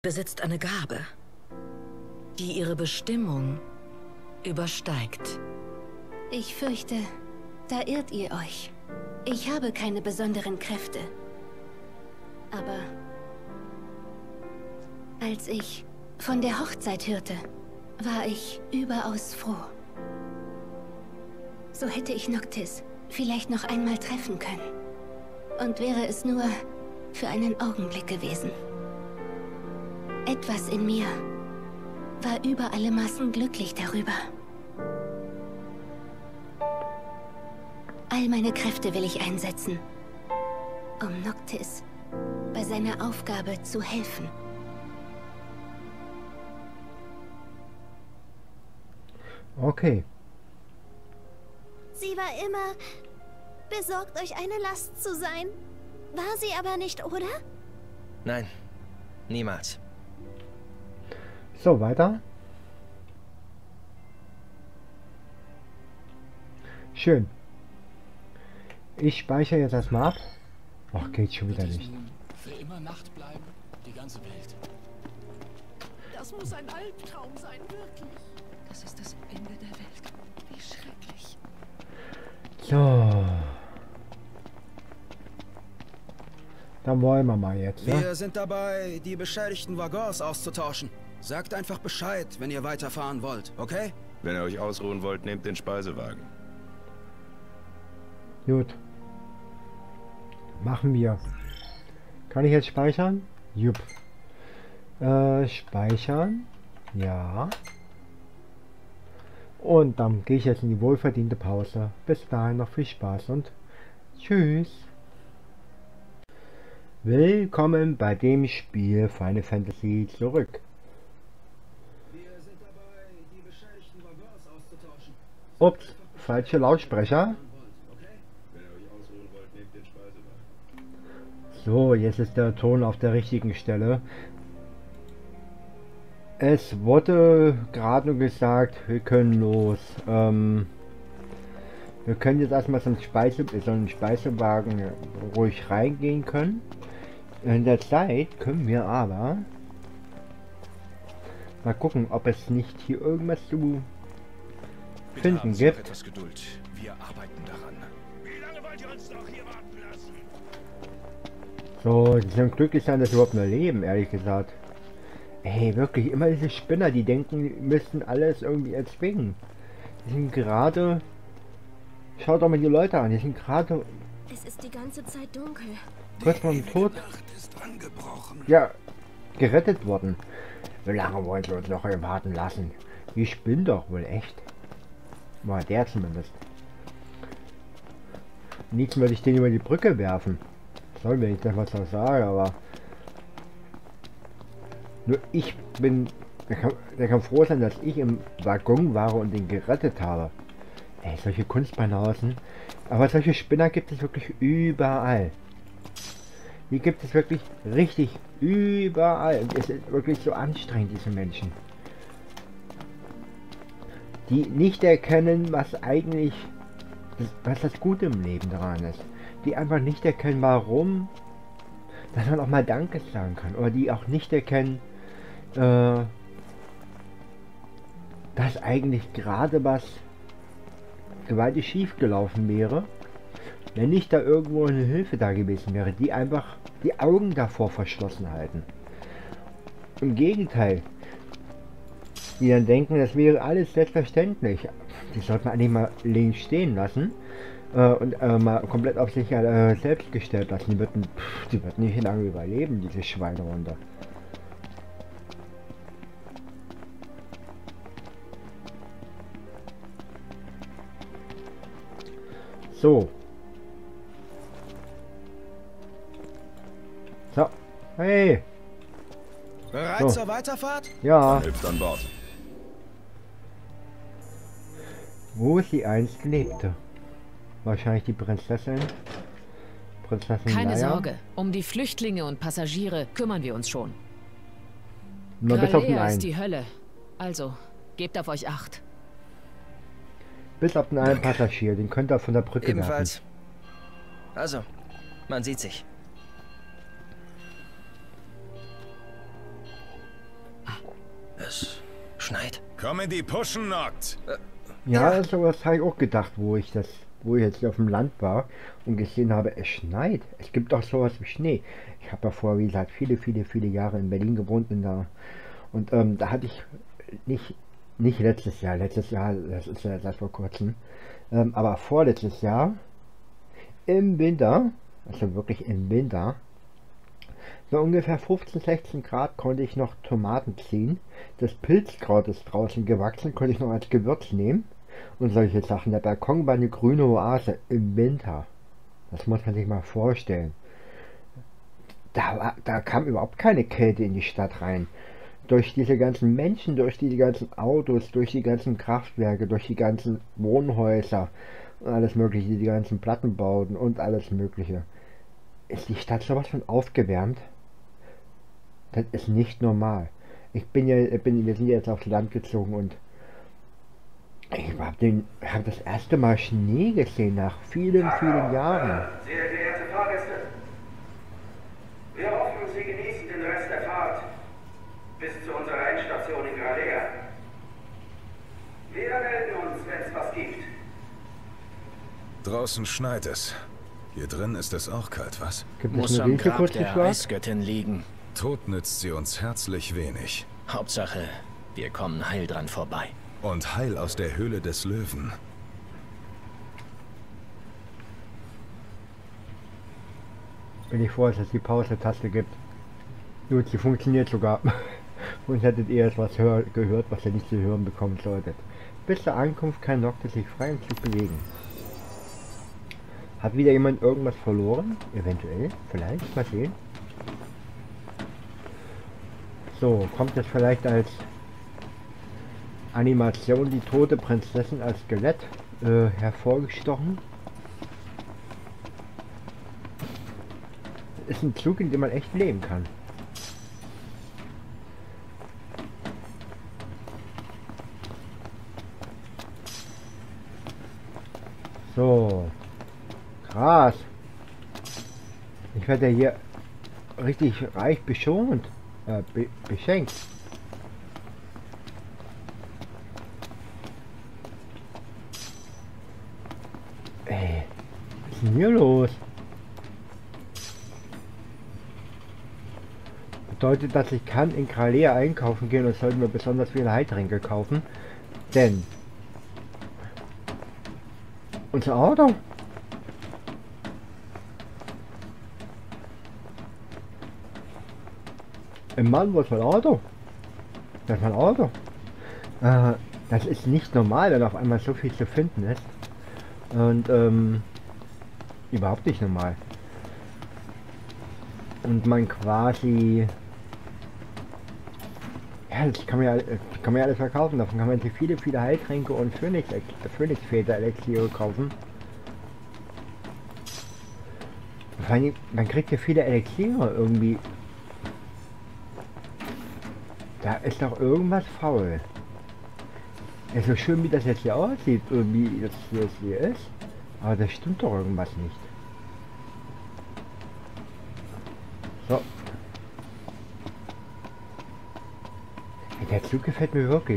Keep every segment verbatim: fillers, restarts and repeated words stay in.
besitzt eine Gabe, die ihre Bestimmung übersteigt. Ich fürchte, da irrt ihr euch. Ich habe keine besonderen Kräfte. Aber als ich von der Hochzeit hörte, war ich überaus froh. So hätte ich Noctis vielleicht noch einmal treffen können. Und wäre es nur für einen Augenblick gewesen. Etwas in mir war über alle Maßen glücklich darüber. All meine Kräfte will ich einsetzen, um Noctis bei seiner Aufgabe zu helfen. Okay. Sie war immer besorgt, euch eine Last zu sein. War sie aber nicht, oder? Nein, niemals. So, weiter. Schön. Ich speichere jetzt erstmal ab. Ach, geht schon wieder nicht. Für immer Nacht bleiben, die ganze Welt. Das muss ein Albtraum sein, wirklich. Das ist das Ende der Welt. Wie schrecklich. So. Dann wollen wir mal jetzt, ne? Wir sind dabei, die beschädigten Waggons auszutauschen. Sagt einfach Bescheid, wenn ihr weiterfahren wollt, okay? Wenn ihr euch ausruhen wollt, nehmt den Speisewagen. Gut. Machen wir. Kann ich jetzt speichern? Jupp. Äh, speichern. Ja. Und dann gehe ich jetzt in die wohlverdiente Pause. Bis dahin noch viel Spaß und tschüss. Willkommen bei dem Spiel Final Fantasy zurück. Wir sind dabei, die beschädigten Waggons auszutauschen. Ups, falsche Lautsprecher. So, jetzt ist der Ton auf der richtigen Stelle. Es wurde gerade nur gesagt, wir können los. Ähm, wir können jetzt erstmal so einen, Speise, so einen Speisewagen ruhig reingehen können. In der Zeit können wir aber mal gucken, ob es nicht hier irgendwas zu finden gibt. Etwas Geduld. Wir arbeiten daran. Wie lange wollt ihr uns noch hier warten lassen? So, die sind glücklich sein, dass sie überhaupt nur leben, ehrlich gesagt. Ey, wirklich, immer diese Spinner, die denken, die müssten alles irgendwie erzwingen. Die sind gerade... Schaut doch mal die Leute an, die sind gerade... Es ist die ganze Zeit dunkel. Kurz vor dem Tod. Ja, gerettet worden. Wie lange wollen sie uns noch hier warten lassen? Die spinnen doch wohl echt. Mal der zumindest. Nichts würde ich den über die Brücke werfen. Soll mir nicht was ich sage, aber... Nur ich bin... Der kann, der kann froh sein, dass ich im Waggon war und ihn gerettet habe. Ey, solche Kunstbanausen. Aber solche Spinner gibt es wirklich überall. Die gibt es wirklich richtig überall. Und es ist wirklich so anstrengend, diese Menschen. Die nicht erkennen, was eigentlich... was das Gute im Leben daran ist. Die einfach nicht erkennen, warum... dass man auch mal Danke sagen kann. Oder die auch nicht erkennen... Äh, dass eigentlich gerade was gewaltig schief gelaufen wäre, wenn nicht da irgendwo eine Hilfe da gewesen wäre, die einfach die Augen davor verschlossen halten. Im Gegenteil, die dann denken, das wäre alles selbstverständlich. Die sollte man eigentlich mal links stehen lassen äh, und äh, mal komplett auf sich äh, selbst gestellt lassen. Die würden, pff, die würden nicht lange überleben, diese Schweinehunde. So. So. Hey. Bereit So. zur Weiterfahrt? Ja. Hilft an Bord. Wo sie einst lebte. Wahrscheinlich die Prinzessin. Prinzessin Keine Leia. Sorge. Um die Flüchtlinge und Passagiere kümmern wir uns schon. Nur bis auf den Gralea ist einen. die Hölle. Also, gebt auf euch Acht. Bis auf den einen Passagier. Den könnt ihr von der Brücke Ebenfalls. werfen. Also, man sieht sich. Schneid. Komm in die Puschen, Noct. Äh, Ja, ja. Sowas habe ich auch gedacht, wo ich das, wo ich jetzt hier auf dem Land war und gesehen habe, es schneit. Es gibt auch sowas wie Schnee. Ich habe ja vorher, wie gesagt, viele, viele, viele Jahre in Berlin gewohnt in der, und ähm, da hatte ich nicht, nicht letztes Jahr, letztes Jahr, das ist ja erst vor kurzem, ähm, aber vorletztes Jahr im Winter, also wirklich im Winter, so ungefähr fünfzehn, sechzehn Grad konnte ich noch Tomaten ziehen. Das Pilzkraut ist draußen gewachsen, konnte ich noch als Gewürz nehmen. Und solche Sachen. Der Balkon war eine grüne Oase im Winter. Das muss man sich mal vorstellen. Da, war, da kam überhaupt keine Kälte in die Stadt rein. Durch diese ganzen Menschen, durch diese ganzen Autos, durch die ganzen Kraftwerke, durch die ganzen Wohnhäuser und alles mögliche, die ganzen Plattenbauten und alles mögliche. Ist die Stadt sowas von aufgewärmt? Das ist nicht normal. Ich bin ja, bin, wir sind jetzt aufs Land gezogen und ich habe den, hab das erste Mal Schnee gesehen nach vielen, vielen Jahren. Sehr geehrte Fahrgäste, wir hoffen, Sie genießen den Rest der Fahrt bis zu unserer Endstation in Gralea. Wir melden uns, wenn es was gibt. Draußen schneit es. Hier drin ist es auch kalt, was? Gibt Muss es am eine Grab der Risikozuschlag? Eisgöttin liegen. Tod nützt sie uns herzlich wenig. Hauptsache, wir kommen heil dran vorbei. Und heil aus der Höhle des Löwen. Bin ich froh, dass es die Pause-Taste gibt. Gut, sie funktioniert sogar. Und hättet ihr jetzt was hör gehört, was ihr nicht zu hören bekommen solltet. Bis zur Ankunft kann Noctis sich frei im Zug bewegen. Hat wieder jemand irgendwas verloren? Eventuell? Vielleicht? Mal sehen. So, kommt jetzt vielleicht als Animation die tote Prinzessin als Skelett äh, hervorgestochen. Ist ein Zug, in dem man echt leben kann. So. Krass. Ich werde ja hier richtig reich beschont. Äh, be beschenkt. Ey, was ist denn hier los? Bedeutet, dass ich kann in Gralea einkaufen gehen und sollten wir besonders viele Heiltränke kaufen. Denn unser Auto. Im Mann, wo ist mein Auto? Das ist mein Auto. Äh, das ist nicht normal, wenn auf einmal so viel zu finden ist. Und ähm, überhaupt nicht normal. Und man quasi, ja, das kann man ja, das kann man ja alles verkaufen. Davon kann man sich viele, viele Heiltränke und Phönix, Phönixväter Elixiere kaufen. Vor allem, man kriegt ja viele Elixiere irgendwie. Da ist doch irgendwas faul. Ja, so schön wie das jetzt hier aussieht, wie das hier, hier ist. Aber da stimmt doch irgendwas nicht. So. Ja, der Zug gefällt mir wirklich.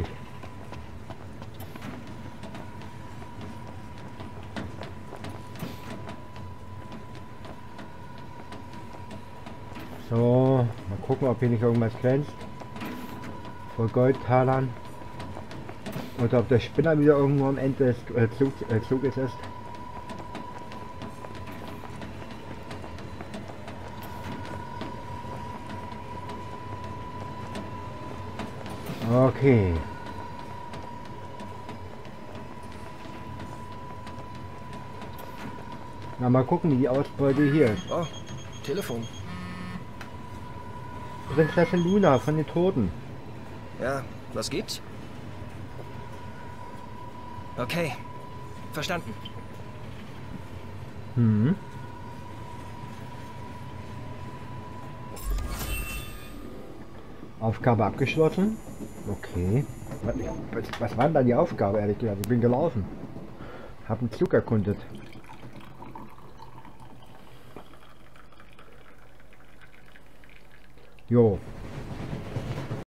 So, mal gucken, ob hier nicht irgendwas glänzt. Vor Goldtalern. Oder ob der Spinner wieder irgendwo am Ende des äh, Zug, äh, Zuges ist. Okay. Na, mal gucken, wie die Ausbeute hier ist. Oh, Telefon. Prinzessin Luna von den Toten. Ja, was gibt's? Okay, verstanden. Hm. Aufgabe abgeschlossen. Okay. Was, was, was war denn da die Aufgabe, ehrlich gesagt? Ich bin gelaufen. Hab einen Zug erkundet. Jo.